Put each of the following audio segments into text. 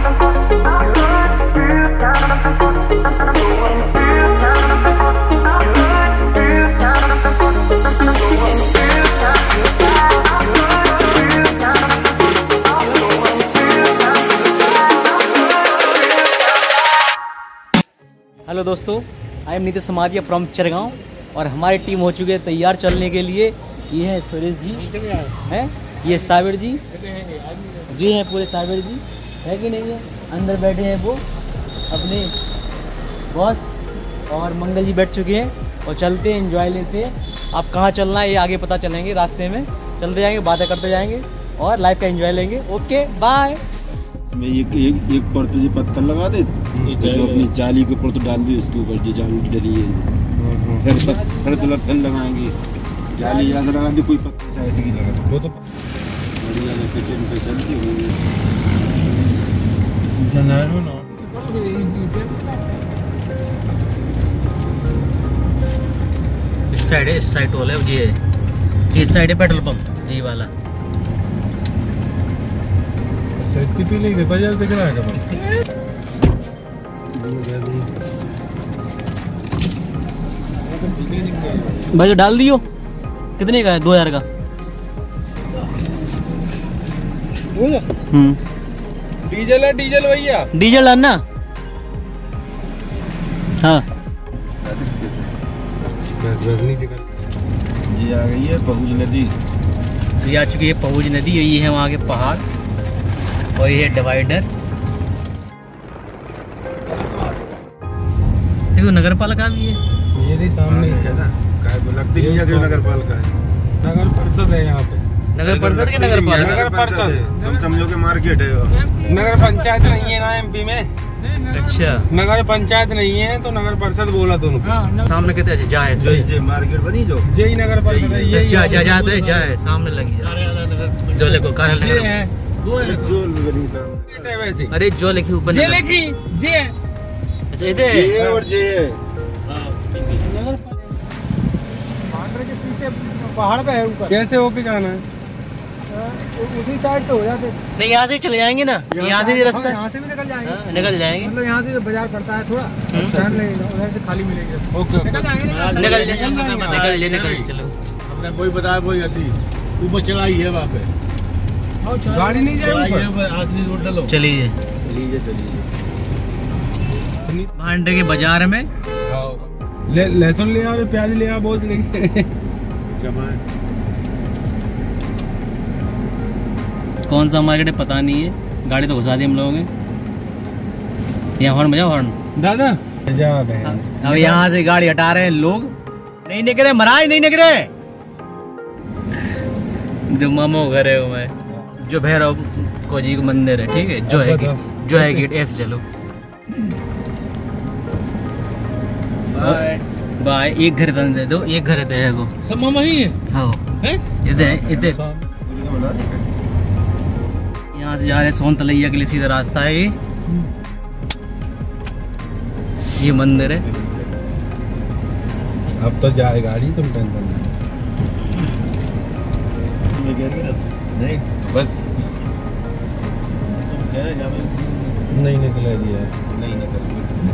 Hello दोस्तों, I am Nitish Samaria from Chirgaon और हमारी टीम हो चुकी है तैयार चलने के लिए। ये है सुरेश जी हैं, ये साबिर जी हैं, पूरे साबिर जी है कि नहीं है, अंदर बैठे हैं वो अपने बॉस, और मंगल जी बैठ चुके हैं और चलते हैं, एंजॉय लेते हैं। आप कहाँ चलना है ये आगे पता चलेंगे, रास्ते में चलते जाएंगे, बातें करते जाएंगे और लाइफ का एंजॉय लेंगे। Okay bye. मैं एक पर तुझे पत्थर लगा दे, जो अपनी जाली के ऊपर तो डाल दी, उसके ऊपर जो जाली डली है, फिर फिर लगाएंगे जाली, याद लगा दी, कोई पत्थर ऐसे ही लगा वो तो बढ़िया लोकेशन पे चलती होगी। इस साइड है, इस साइड टोल है जी, इस साइड है पेट्रोल पंप जी वाला। पीले बाजार दिख रहा है भाई, डाल दियो। कितने का है? 2000 का। डीजल है, डीजल भैया, डीजल है ना? हाँ ये आ गई है पहुज नदी, ये आ चुकी है पहुज नदी। ये है वहाँ के पहाड़ और ये डिवाइडर। देखो नगर पालिका भी है, ये नहीं सामने है ना, लगती नहीं है कि नगर पालिका है, नगर परिषद है यहाँ पे। नगर परिषद के नगर पालिका, नगर परिषद तुम समझो कि मार्केट है। नगर पंचायत नहीं है ना एमपी में। अच्छा, नगर पंचायत नहीं है तो नगर परिषद बोला तुम। सामने कहते हैं जाए, जय मार्केट बनी जो जय नगर परिषद है, ये जाए सामने लगी जो लिखो कार्यालय। वैसे अरे जो लिखी ऊपर जे लिखी जे और जे पहाड़ पे है ऊपर। कैसे होके जाना है? उसी साइड तो हो जाते। नहीं, यहाँ से चले जाएंगे ना, यहाँ से भी रास्ता, यहाँ से भी निकल जाएंगे। निकल जाएंगे, मतलब यहाँ से बाजार पड़ता है थोड़ा, टाइम लगेगा, उधर से खाली मिलेगा। ओके, निकल जाएंगे, निकल चलो। अपने कोई बताया, कोई अति ऊपर चढ़ाई है वहाँ पे, गाड़ी नहीं जाएगी। चलिए भांडे के बाजार में लहसुन ले आ, प्याज ले आ, बहुत लेंगे। कौन सा मार्केट है पता नहीं है, गाड़ी तो घुसा दी हम लोगों ने। यहाँ हॉर्न बजाओ, हॉर्न दादा। अब यहाँ से गाड़ी हटा रहे हैं लोग, नहीं निकले महाराज, नहीं निकले। जो मामो घर है मैं, जो भैरव को जी का मंदिर है, ठीक है, जो है गेट, ऐसे चलो। बाय। एक घर दे दो, एक घर दे को सब मामा ही है। हाँ इधर यहाँ से जा रहे सोन तलैया के लिए, सीधा रास्ता है ये मंदिर है। अब तो जाए गाड़ी, तुम टेंशन नहीं बस नहीं निकलेगी यार, नहीं निकल।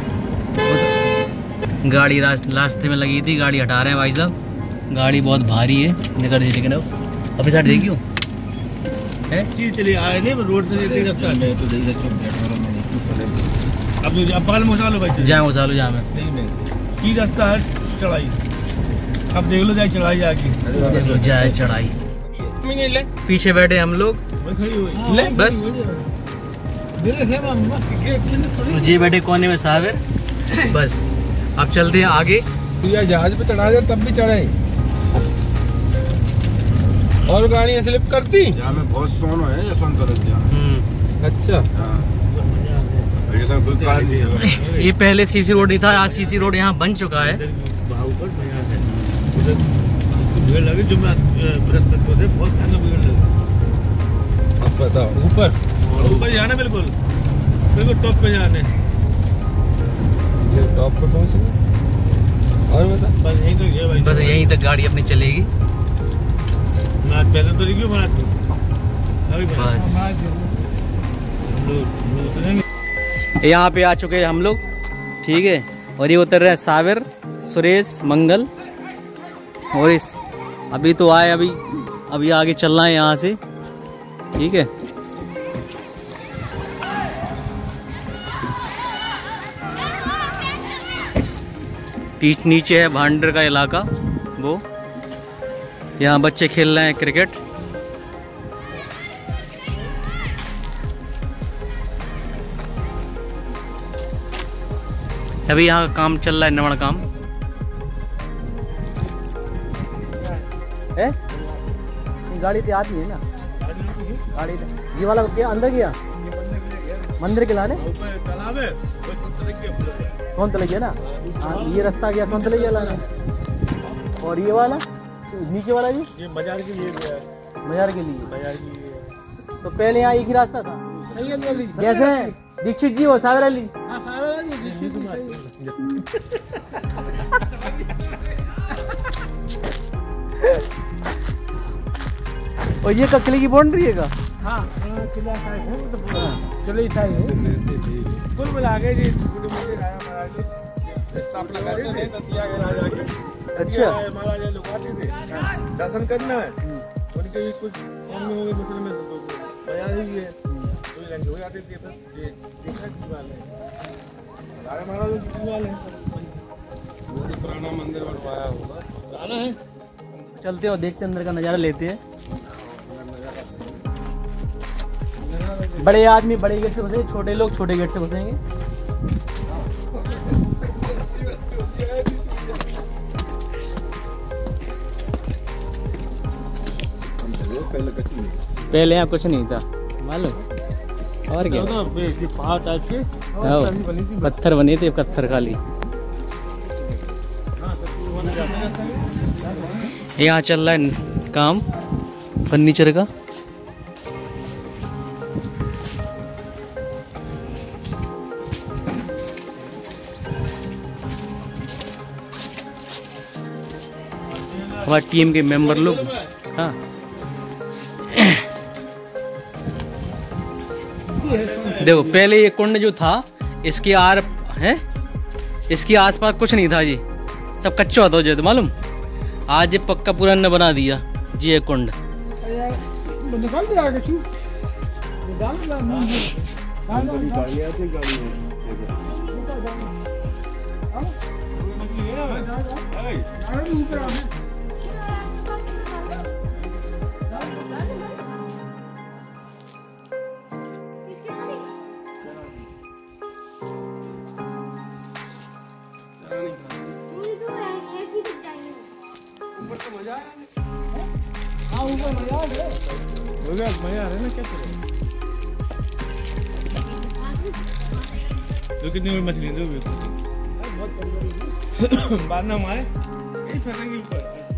गाड़ी रास्ते में लगी थी, गाड़ी हटा रहे हैं भाई साहब, गाड़ी बहुत भारी है, निकल रही, लेकिन अब अपनी साइड देखियो है चलिए आए नहीं, रोड से नहीं रखता है। मैं तो देख रहा हूं, अब पाल मसालो भाई, जाए मसालो जा में की रास्ता है चढ़ाई। अब देख लो, जाए चढ़ाई जाके, जाए चढ़ाई। पीछे बैठे हम लोग, बस जी बैठे कोने में साहब है, बस अब चलते हैं आगे। या जहाज पे चढ़ा दे तब भी चढ़े, और गाड़ी स्लिप करती। यहाँ में बहुत सोनो है, या सोन तरफ जा। अच्छा, ये पहले सीसी रोड नहीं था, आज सीसी रोड यहाँ बन चुका है। भीड़ लगी जो मैं बहुत भीड़ लगी। अब बताओ, ऊपर जाना, बिल्कुल टॉप पे जाने, ये टॉप पे पहुंचना। और बता, बस यहीं तक है भाई, बस यहीं तक गाड़ी अपनी चलेगी। पहले तो रिव्यू बना, बस यहाँ पे आ चुके हैं हम लोग, ठीक है। और ये उतर रहे हैं साबिर, सुरेश, मंगल। और इस अभी तो आए, अभी आगे चलना है यहाँ से, ठीक है। नीचे है भांडर का इलाका, वो यहाँ बच्चे खेल रहे हैं क्रिकेट। अभी यहाँ का काम चल रहा है, निर्माण काम है। गाड़ी तो आती है ना, गाड़ी ये वाला क्या अंदर गया मंदिर के लाने सोनतले गया ना। हाँ ये रास्ता गया सोनतले गया लाने। और ये वाला नीचे वाला जी ये बाजार के लिए गया है। बाजार के लिए तो पहले यहाँ एक ही रास्ता था। कैसे है दीक्षित जी हो सागर अली? और ये किले की बाउंड्री है का? हाँ किला साइड है, मतलब किले साइड है। कुल मिला के जी अच्छा महाराजा लोग आते थे दर्शन करना है, उनके भी कुछ कौमी हो गए मुस्लिम में, तो बाजार ही है कोई रंग हो जाते थे। बस ये देखा की बात है, हमारे महाराजा की दीवार है, बहुत पुराना मंदिर बनवाया होगा, जाना है। चलते और देखते अंदर का नज़ारा लेते हैं। बड़े आदमी बड़े गेट से घुसेंगे, छोटे लोग छोटे गेट से घुसेंगे। पहले यहाँ कुछ नहीं था मालूम, और क्या पहाड़ टाइप के पत्थर बने थे, पत्थर खाली। यहाँ चल रहा है काम फर्नीचर का। हमारी टीम के मेंबर लोग, हाँ देखो पहले ये कुंड जो था इसके इसके आसपास कुछ नहीं था जी, सब कच्चा होता जो तो मालूम। आज ये पक्का पूरा ने बना दिया जी ये कुंड। मजा आ रहा है ना, क्या तो कितनी बड़ी मछली दो बाद में हमारे यही फेंकेंगे ऊपर।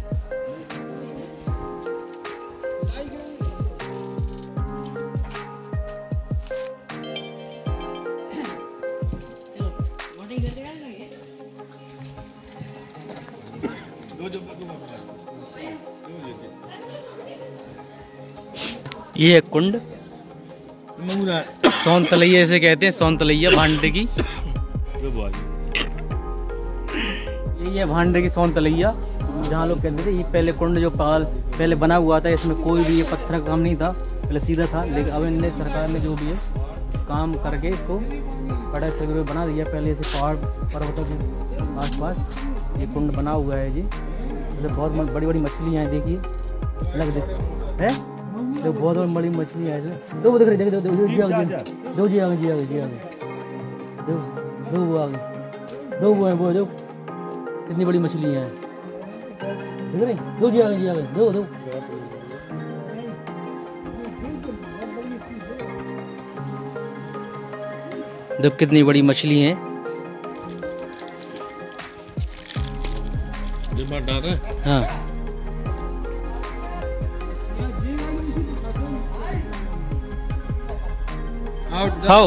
ये है कुंड, सोनतलैया से कहते हैं, सोनतलैया भांडे की। ये भांडे की सोनतलैया, जहाँ लोग कहते थे ये पहले कुंड जो पहले बना हुआ था, इसमें कोई भी ये पत्थर का काम नहीं था, पहले सीधा था। लेकिन अब इनने सरकार ने जो भी है काम करके इसको बड़ा से बना दिया। पहले से पहाड़ पर्वतों के आसपास ये कुंड बना हुआ है जी। बहुत बड़ी बड़ी मछलियाँ हैं, देखिए लग है तो बहुत बड़ी मछली है इसमें। दो देख रहे, दो जी आगे, दो जी आगे, जी आगे, जी आगे, दो वो आगे, दो वो है, वो दो कितनी बड़ी मछली है देख रहे, दो जी आगे, जी आगे, दो दो। दो कितनी बड़ी मछली है। हाँ खाओ।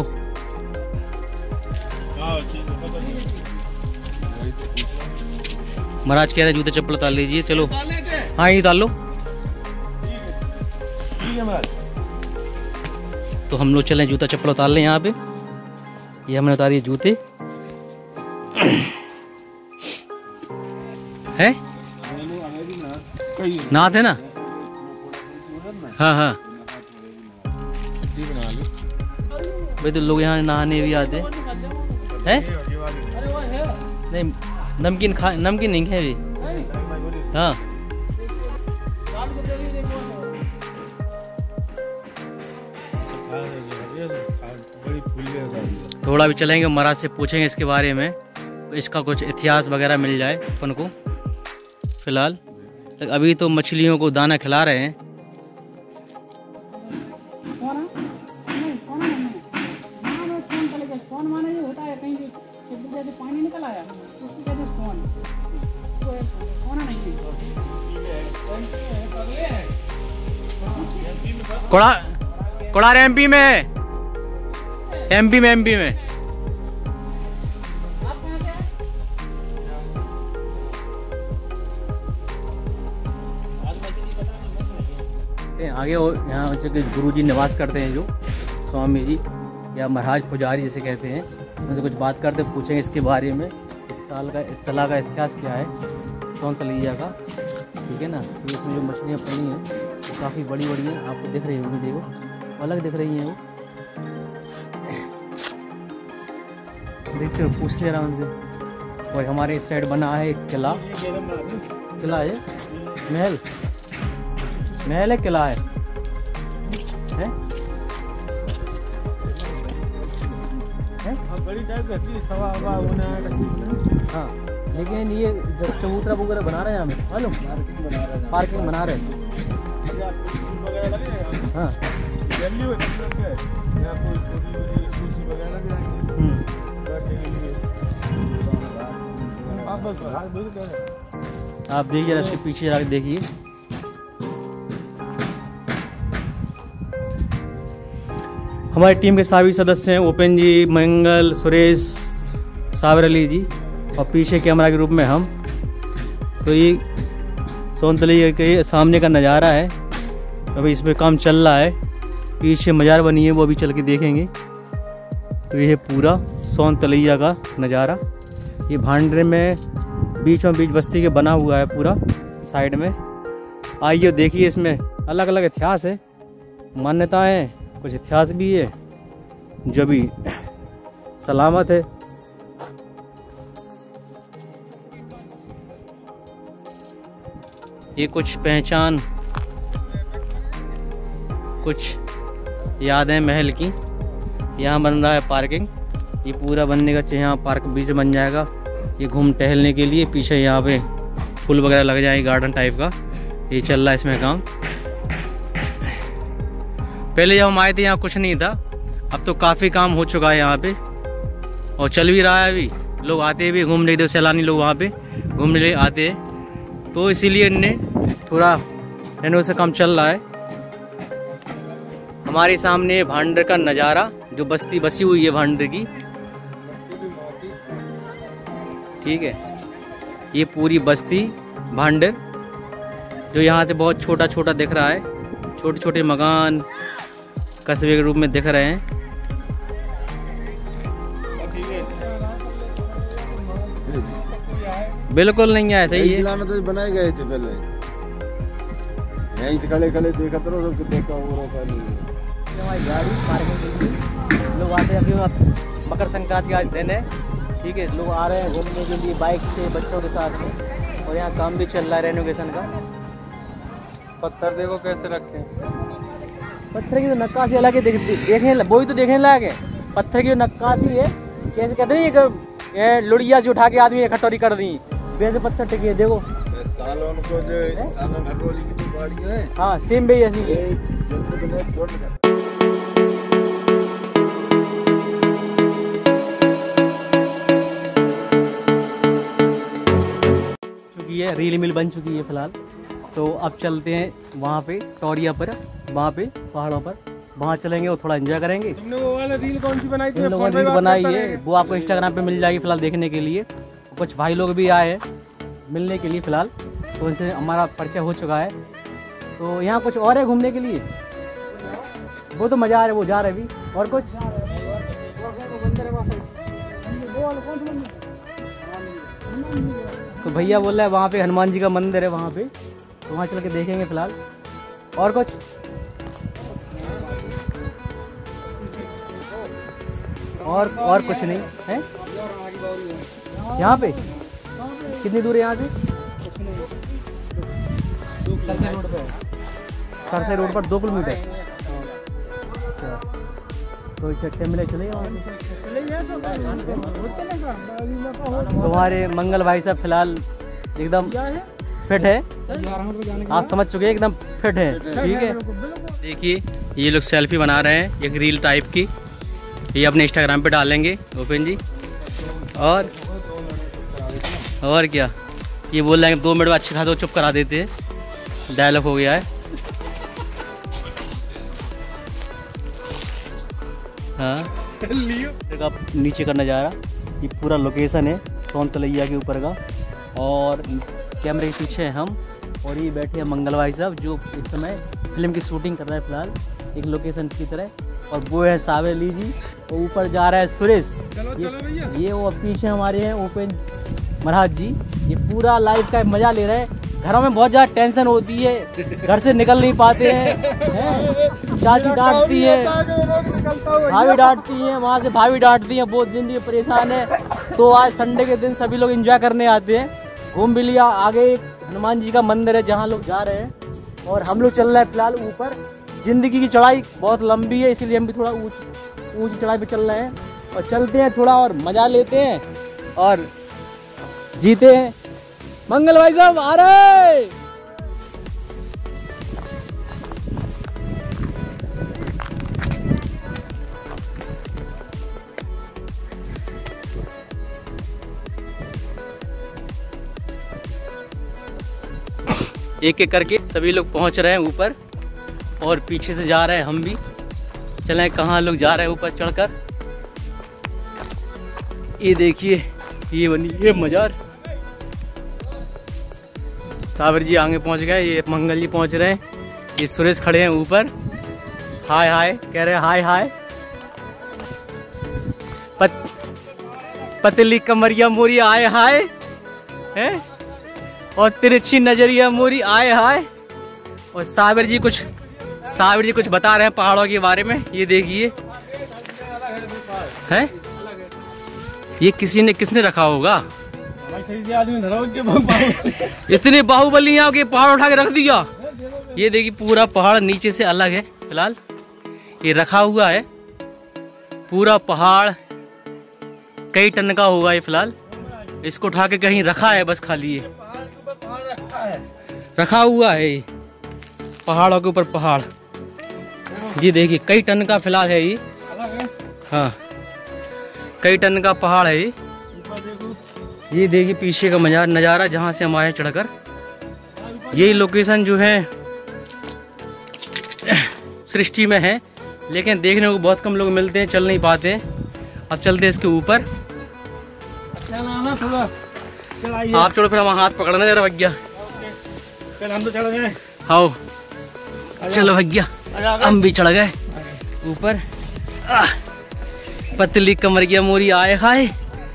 महाराज कह रहे जूते चप्पल उतार लीजिए, चलो। हाँ ये उतार लो। तो हम लोग चलें जूता चप्पल उतार लें यहाँ पे। ये हमने उतारी जूते है नहाते ना। हाँ हाँ भाई तो लोग यहाँ नहाने भी आते हैं। नहीं नमकीन नमकीन नहीं है अभी। हाँ थोड़ा भी चलेंगे, महाराज से पूछेंगे इसके बारे में, इसका कुछ इतिहास वगैरह मिल जाए अपन को। फिलहाल अभी तो मछलियों को दाना खिला रहे हैं। कोड़ार एमपी में आगे और यहाँ जो गुरुजी निवास करते हैं, जो स्वामी जी या महाराज पुजारी जिसे कहते हैं, उनसे कुछ बात करते पूछेंगे इसके बारे में। इस तालाब का इतिहास क्या है सोन तलैया का, ठीक है ना। तो इसमें जो मछलियाँ पड़ी हैं तो काफ़ी बड़ी बड़ी हैं, आपको दिख रही होंगी, देखो अलग दिख रही हैं वो, देखते हो, पूछते जरा उनसे। और हमारे इस साइड बना है एक किला है, महल है, किला है? हाँ लेकिन ये चबूतरा वगैरह बना रहे हैं हमें मालूम, पार्किंग बना रहे हैं। हाँ आप देखिए जरा इसके पीछे जाकर देखिए। हमारी टीम के सभी सदस्य हैं, ओपन जी, मंगल, सुरेश, साबिर अली जी, और पीछे कैमरा के रूप में हम। तो ये सोन तलैया के सामने का नज़ारा है, अभी इसमें काम चल रहा है। पीछे मजार बनी है, वो अभी चल के देखेंगे। तो ये पूरा सोन तलैया का नज़ारा, ये भांडरे में बीचों बीच बस्ती के बना हुआ है पूरा साइड में। आइए देखिए, इसमें अलग अलग इतिहास है, मान्यताएं, कुछ इतिहास भी है जो भी सलामत है। ये कुछ पहचान, कुछ यादें महल की। यहाँ बन रहा है पार्किंग, ये पूरा बनने का, यहाँ पार्क बीच बन जाएगा, ये घूम टहलने के लिए। पीछे यहाँ पे फूल वगैरह लग जाएंगे, गार्डन टाइप का, ये चल रहा है इसमें काम। पहले जब हम आए थे यहाँ कुछ नहीं था, अब तो काफ़ी काम हो चुका है यहाँ पे, और चल भी रहा है। अभी लोग आते भी घूमने के लिए, सैलानी लोग वहाँ पे घूमने लिए आते हैं, तो इसीलिए इनने थोड़ा रेनोवेशन काम चल रहा है। हमारे सामने भांडर का नज़ारा, जो बस्ती बसी हुई है भांडर की, ठीक है। ये पूरी बस्ती भांडर, जो यहाँ से बहुत छोटा छोटा दिख रहा है, छोटे छोटे मकान कस्बे के रूप में दिख रहे हैं। बिल्कुल नहीं है, सही है। तो बनाए गए थे पहले, यहीं से खड़े देखा तो देखा हमारी गाड़ी पार्किंग के लिए लोग आते हैं। अभी मकर संक्रांति आज दिन है, ठीक है, लोग आ रहे हैं घूमने के लिए बाइक से, बच्चों के साथ में, और यहाँ काम भी चल रहा है रेनोवेशन का। पत्थर देखो कैसे रखे हैं, पत्थर की तो नक्काशी अलग है, देखने वो ही तो देखने लायक है। पत्थर की नक्काशी है, कैसे कहते हैं, लुड़िया से उठा के आदमी ने खटोरी कर दी, वैसे पत्थर टिके, देखो सालों को जो सालों घटोली की तो गाड़ी है। हाँ सेम भाई ऐसी चुकी है, रील मिल बन चुकी है फिलहाल। तो अब चलते हैं वहाँ पे टोरिया पर, वहाँ पे पहाड़ों पर, वहाँ चलेंगे, वो थोड़ा एंजॉय करेंगे। तुमने वो वाला रील कौन सी बनाई थी? इन लोगों ने रील बनाई है, वो आपको इंस्टाग्राम पे मिल जाएगी फिलहाल देखने के लिए। कुछ भाई लोग भी आए हैं मिलने के लिए फिलहाल, तो उनसे हमारा परिचय हो चुका है। तो यहाँ कुछ और है घूमने के लिए, वो तो मजा आ रहा है, वो जा रहे अभी। और कुछ तो भैया बोल रहा है वहाँ पे हनुमान जी का मंदिर है वहाँ पे, तो वहाँ चल के देखेंगे फिलहाल। और कुछ और कुछ नहीं है यहाँ पे। कितनी दूर है यहाँ से? सरसे रोड पर 2 किलोमीटर। तो चट्टे मिले चले तुम्हारे मंगल भाई साहब फिलहाल एकदम फिट है, आप समझ चुके हैं, एकदम फिट है। ठीक है, देखिए ये लोग सेल्फी बना रहे हैं एक रील टाइप की, ये अपने इंस्टाग्राम पे डालेंगे ओपन जी। और क्या ये बोल रहे हैं 2 मिनट में अच्छे खासे चुप करा देते हैं, डायलॉग हो गया है। हाँ नीचे का नज़ारा, ये पूरा लोकेशन है सोन तलैया के ऊपर का, और कैमरे के पीछे हैं हम, और ये बैठे हैं मंगल भाई साहब जो इस समय फिल्म की शूटिंग कर रहे हैं फिलहाल एक लोकेशन की तरह, और वो है सावेली जी, और ऊपर जा रहा है सुरेश। ये वो पीछे हमारे हैं ओपन महाराज जी, ये पूरा लाइफ का मजा ले रहे हैं। घरों में बहुत ज़्यादा टेंशन होती है, घर से निकल नहीं पाते हैं, चाची डांटती है, भाभी डांटती हैं, वहाँ से भाभी डांटती हैं, बहुत जिंदगी परेशान है। तो आज संडे के दिन सभी लोग एंजॉय करने आते हैं, घूम भी लिया। आगे एक हनुमान जी का मंदिर है जहाँ लोग जा रहे हैं, और हम लोग चल रहे हैं फिलहाल ऊपर। जिंदगी की चढ़ाई बहुत लंबी है, इसीलिए हम भी थोड़ा ऊंची चढ़ाई पे चल रहे हैं, और चलते हैं थोड़ा और मजा लेते हैं और जीते हैं। मंगल भाई साहब आ रहे। एक एक करके सभी लोग पहुंच रहे हैं ऊपर, और पीछे से जा रहे हैं हम भी। चलें कहाँ लोग जा रहे हैं ऊपर चढ़कर। ये देखिए ये बनी ये मजार। सावर जी आगे पहुंच गए, ये मंगल जी पहुंच रहे हैं, ये सुरेश खड़े हैं ऊपर, हाय हाय कह रहे हैं, हाय हाय। पतली कमरिया मोरी आए हाय है, और तिरछी नजरिया मोरी आए हाय। और सावर जी कुछ बता रहे हैं पहाड़ों के बारे में। ये देखिए है, ये किसने रखा होगा, इतने बाहुबलियां के पहाड़ उठा के रख दिया। ये देखिए पूरा पहाड़ नीचे से अलग है फिलहाल, ये रखा हुआ है पूरा पहाड़, कई टन का होगा ये फिलहाल। इसको उठा के कहीं रखा है बस, खाली ये रखा हुआ है ये पहाड़ों के ऊपर पहाड़। ये देखिए कई टन का फिलहाल है ये, हाँ कई टन का पहाड़ है ये देखिए पीछे का नज़ारा जहाँ से हम आए चढ़कर। यही लोकेशन जो है सृष्टि में है, लेकिन देखने को बहुत कम लोग मिलते हैं, चल नहीं पाते हैं। अब चलते हैं इसके ऊपर। आप चढ़ो फिर हम हाथ पकड़ना जरा भैया। हम तो चढ़ गए, आओ चलो भैया हम भी चढ़ गए ऊपर। पतली कमरिया मोरी आए हाय,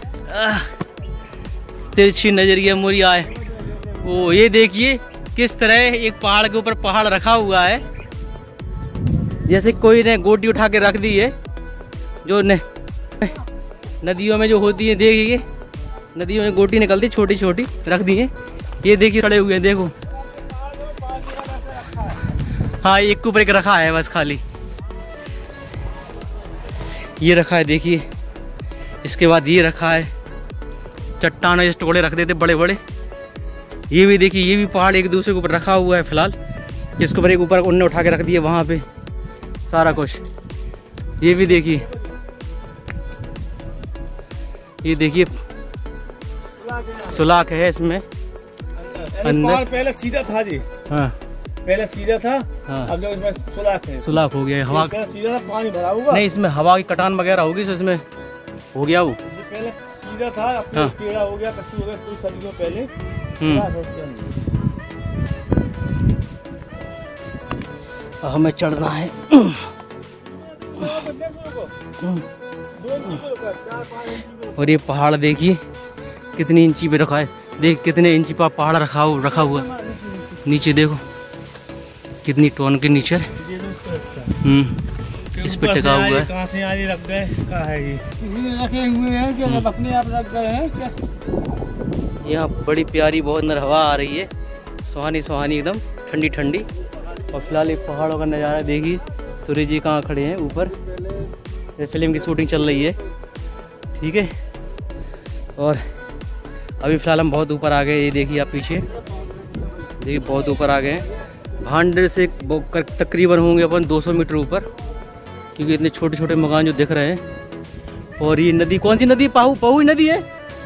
तिरछी नजरिया मोरी आए। ओ ये देखिए किस तरह एक पहाड़ के ऊपर पहाड़ रखा हुआ है, जैसे कोई ने गोटी उठा के रख दी है, जो नदियों में जो होती है, देखिए नदियों में गोटी निकलती छोटी छोटी रख दी है। ये देखिए खड़े हुए हैं, देखो हाँ एक के ऊपर एक रखा है बस खाली, ये रखा है देखिए। इसके बाद ये रखा है, चट्टानों जैसे टुकड़े रख देते बड़े बड़े। ये भी देखिए, ये भी पहाड़ एक दूसरे के ऊपर रखा हुआ है फिलहाल, जिसके ऊपर एक ऊपर उनने उठा के रख दिया वहाँ पे सारा कुछ। ये भी देखिए, ये देखिए सुलाख है इसमें अंदर। पहले सीधा था जी, हाँ पहले सीधा था, हाँ। अब लोग इसमें सुलाख है, सुलाख हो गया। हवा सीधा था, पानी भरा हुआ नहीं, इसमें हवा की कटान वगैरह होगी तो इसमें हो गया वो। पहले सीधा था, अब हाँ। टेढ़ा हो गया, कच्ची हो गया, कुछ सदियों पहले हमें चढ़ना है और ये पहाड़ देखिए कितनी इंची पे रखा है, देख कितने इंची पर पहाड़ रखा हुआ है। नीचे देखो कितनी टोन के नीचे इस पे टिका हुआ है। कहाँ से आगे रख गए, कहाँ है ये रखे हुए हैं कि अपने आप रख गए हैं क्या? यहाँ बड़ी प्यारी बहुत अंदर हवा आ रही है, सुहानी सुहानी एकदम ठंडी ठंडी। और फिलहाल ये पहाड़ों का नज़ारा देखिए, सूर्य जी कहाँ खड़े हैं ऊपर। ये फिल्म की शूटिंग चल रही है, ठीक है। और अभी फ़िलहाल हम बहुत ऊपर आ गए, ये देखिए आप पीछे देखिए बहुत ऊपर आ गए हैं। भांडे से तकरीबन होंगे अपन 200 मीटर ऊपर, क्योंकि इतने छोटे छोटे मकान जो दिख रहे हैं। और ये नदी कौन सी नदी? पहू नदी है।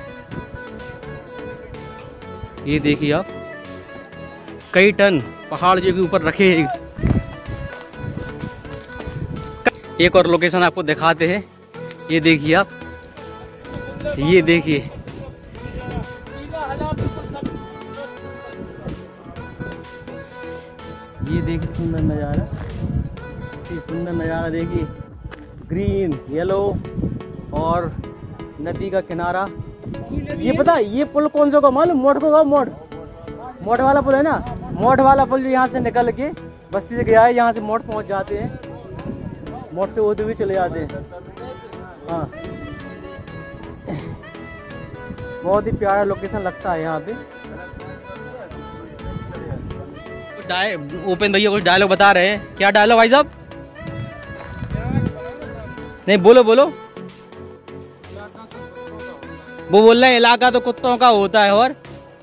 ये देखिए आप कई टन पहाड़ जो के ऊपर रखे हैं। एक और लोकेशन आपको दिखाते हैं, ये देखिए आप, ये देखिए सुंदर नज़ारा, ये सुंदर नज़ारा देखिए, ग्रीन येलो और नदी का किनारा। ये पता है ये पुल कौन सा का मालूम? मोट को मोट वाला पुल है ना, मोट वाला पुल जो यहाँ से निकल के बस्ती से गया है, यहाँ से मोट पहुँच जाते हैं, मोट से होते हुए चले जाते हैं। हाँ बहुत ही प्यारा लोकेशन लगता है यहाँ पे। ओपन भैया कुछ डायलॉग बता रहे हैं, क्या डायलॉग भाई साहब? नहीं बोलो वो बोल रहे हैं इलाका तो कुत्तों का होता है और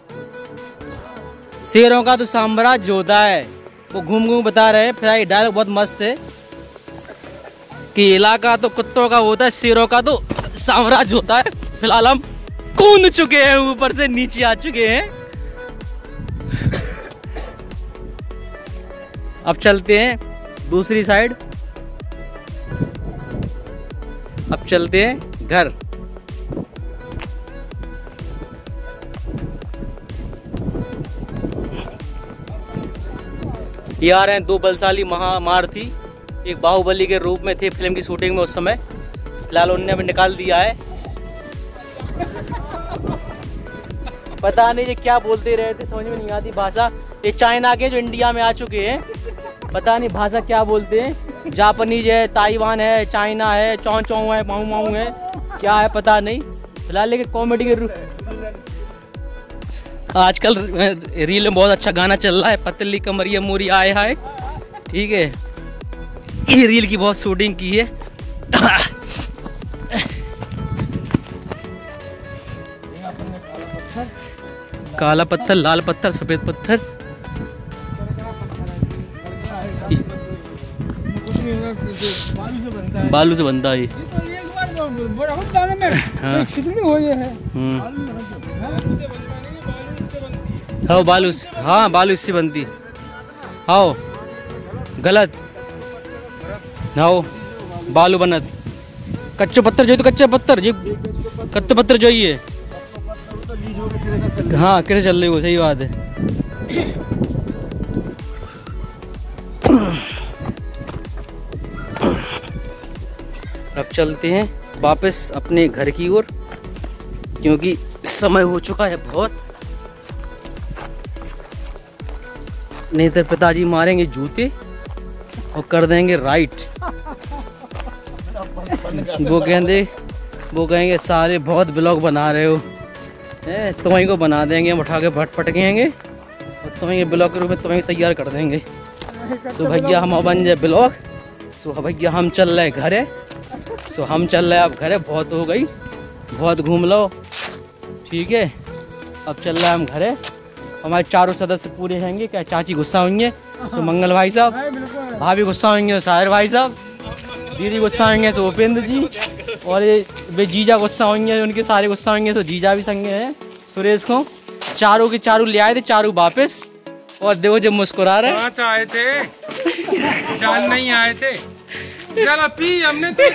शेरों का तो साम्राज्य होता है। वो घूम बता रहे हैं। फिर ये डायलॉग बहुत मस्त है कि इलाका तो कुत्तों का होता है, शेरों का तो साम्राज्य होता है। फिलहाल हम कूद चुके हैं, ऊपर से नीचे आ चुके हैं। अब चलते हैं दूसरी साइड, अब चलते हैं घर। ये आ रहे हैं दो बलशाली महामारथी, एक बाहुबली के रूप में थे फिल्म की शूटिंग में उस समय, फिलहाल उन्होंने अभी निकाल दिया है। पता नहीं ये क्या बोलते रहे थे, समझ में नहीं आती भाषा। ये चाइना के जो इंडिया में आ चुके हैं, पता नहीं भाषा क्या बोलते हैं, जापानीज है, ताइवान है, चाइना है, चौ है, माऊ है, क्या है पता नहीं। फिलहाल लेकिन कॉमेडी के आजकल रील में बहुत अच्छा गाना चल रहा है, पतली कमरिया मोरी आए हाय, ठीक है। ये रील की बहुत शूटिंग की है। काला पत्थर, लाल पत्थर, सफेद पत्थर, बालू से बनता है। हाँ बालू, हाँ बालू इससे बनती। हाँ गलत, हाँ बालू बनत। कच्चे पत्थर जो, तो कच्चा पत्थर जो, कच्चे पत्थर जो ही है। हाँ कैसे चल रही हो, सही बात है। अब चलते हैं वापस अपने घर की ओर, क्योंकि समय हो चुका है बहुत, नहीं तो पिताजी मारेंगे जूते और कर देंगे राइट। वो कहेंगे सारे बहुत ब्लॉग बना रहे हो, तुम्हें को बना देंगे, हम उठा के पटकेंगे और तुम्हें ब्लॉग के रूप में तुम्हें तैयार कर देंगे। सो भैया हम बन जाए ब्लॉग। सो भैया हम चल रहे घरे, सो हम चल रहे अब घरे, बहुत हो गई, बहुत घूम लो, ठीक है। अब चल रहे हम घरे, हमारे चारों सदस्य पूरे रहेंगे। क्या चाची गुस्सा होंगे तो मंगल भाई साहब, भाभी गुस्सा होंगे तो साहिर भाई साहब, दीदी गुस्सा होंगे तो उपेंद्र जी, और ये जीजा गुस्सा होंगे, उनके सारे गुस्सा होंगे तो जीजा भी संगे हैं सुरेश को। चारों के चारों ले आए थे, चारों वापस, और देखो जब मुस्कुरा रहे। पांच आए थे, चार नहीं आए थे। चलो पी हमने तो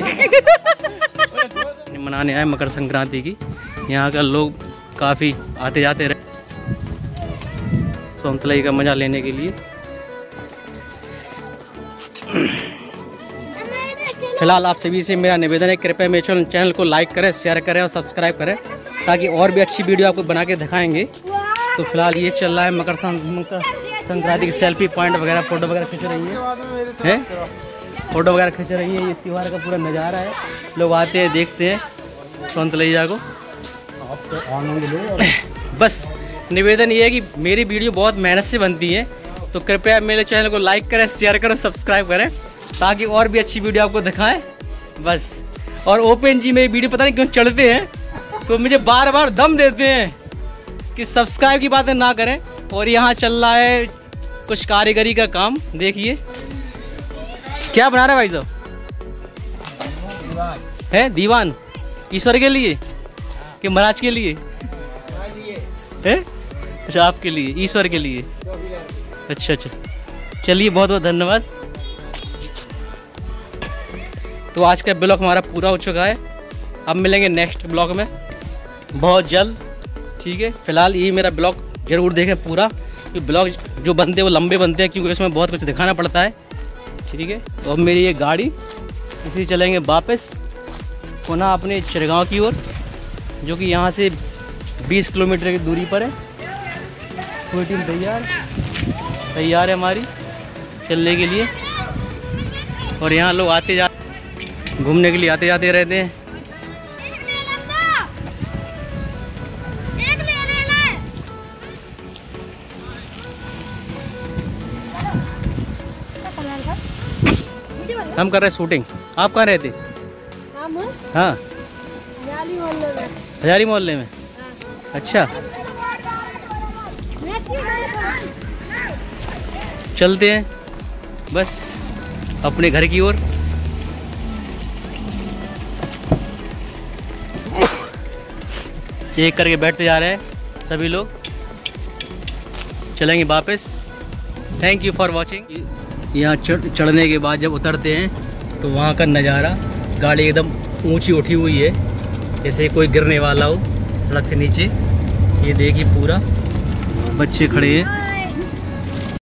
मनाने आए मकर संक्रांति की। यहाँ का लोग काफी आते जाते रहे सोमतलाई का मजा लेने के लिए। फिलहाल आप सभी से मेरा निवेदन है, कृपया मेरे चैनल को लाइक करें, शेयर करें और सब्सक्राइब करें, ताकि और भी अच्छी वीडियो आपको बना के दिखाएंगे। तो फिलहाल ये चल रहा है मकर संक्रांति की सेल्फी पॉइंट वगैरह, फोटो वगैरह खींच रही है, फोटो वगैरह खींच रही है। ये त्योहार का पूरा नज़ारा है, लोग आते हैं देखते हैं सोनतलैया को। बस निवेदन ये है कि मेरी वीडियो बहुत मेहनत से बनती है, तो कृपया मेरे चैनल को लाइक करें, शेयर करें, सब्सक्राइब करें, ताकि और भी अच्छी वीडियो आपको दिखाएं। बस। और ओपन जी मेरी वीडियो पता नहीं क्यों चढ़ते हैं, तो मुझे बार बार दम देते हैं कि सब्सक्राइब की बातें ना करें। और यहाँ चल रहा है कुछ कारीगरी का काम, देखिए क्या बना रहा है भाई साहब, है दीवान ईश्वर के लिए कि महाराज के लिए है? अच्छा आपके लिए, ईश्वर के लिए। अच्छा, चलिए बहुत बहुत धन्यवाद। तो आज का ब्लॉग हमारा पूरा हो चुका है, अब मिलेंगे नेक्स्ट ब्लॉग में बहुत जल्द, ठीक है। फिलहाल ये मेरा ब्लॉग ज़रूर देखें पूरा, क्योंकि ब्लॉग जो बनते हैं वो लंबे बनते हैं, क्योंकि इसमें बहुत कुछ दिखाना पड़ता है, ठीक है। तो अब मेरी ये गाड़ी, इसी चलेंगे वापस पुनः अपने चिरगांव की ओर, जो कि यहाँ से 20 किलोमीटर की दूरी पर है। पूरी टीम तैयार है हमारी चलने के लिए। और यहाँ लोग आते जाते घूमने के लिए आते जाते रहते हैं। हम कर रहे हैं शूटिंग। आप कहाँ रहते? हाँ, हजारी मोहल्ले में। अच्छा, चलते हैं बस अपने घर की ओर। एक करके बैठते जा रहे हैं सभी लोग, चलेंगे वापस। Thank you for watching. यहाँ चढ़ने के बाद जब उतरते हैं तो वहाँ का नज़ारा, गाड़ी एकदम ऊंची उठी हुई है, जैसे कोई गिरने वाला हो सड़क से नीचे। ये देखिए पूरा बच्चे खड़े हैं।